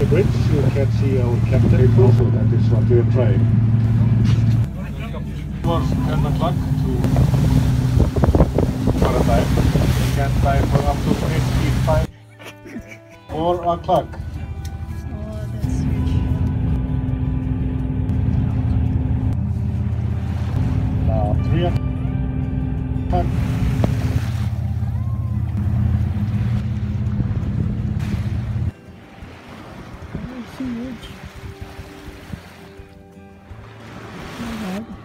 the bridge, you can see our captain. Also, that is what we are trying. It was 10 o'clock to for a time. You can fly for up to 55. 4 o'clock. Oh, that's huge. Now 3 o'clock. It's huge. Oh, God.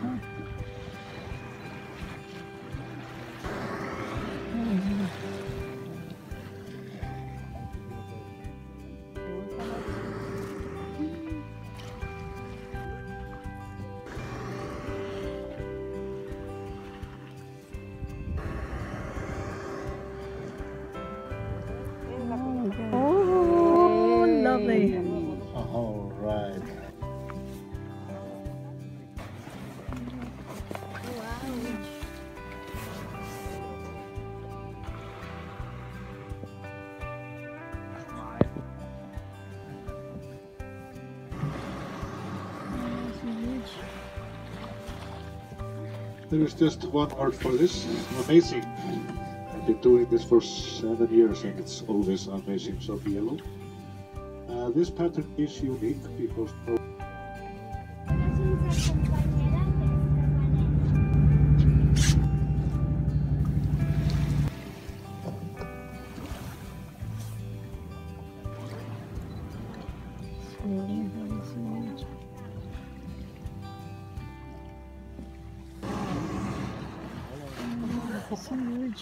Oh, lovely. All right. There is just one word for this. Amazing. I've been doing this for 7 years and it's always amazing. So yellow. This pattern is unique because It's huge.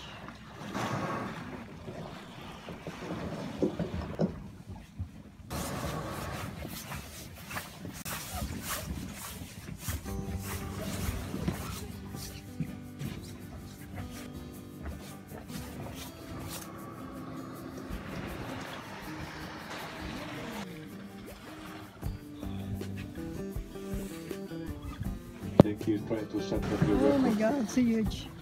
I think he's trying to set up your Oh my record. God, it's huge.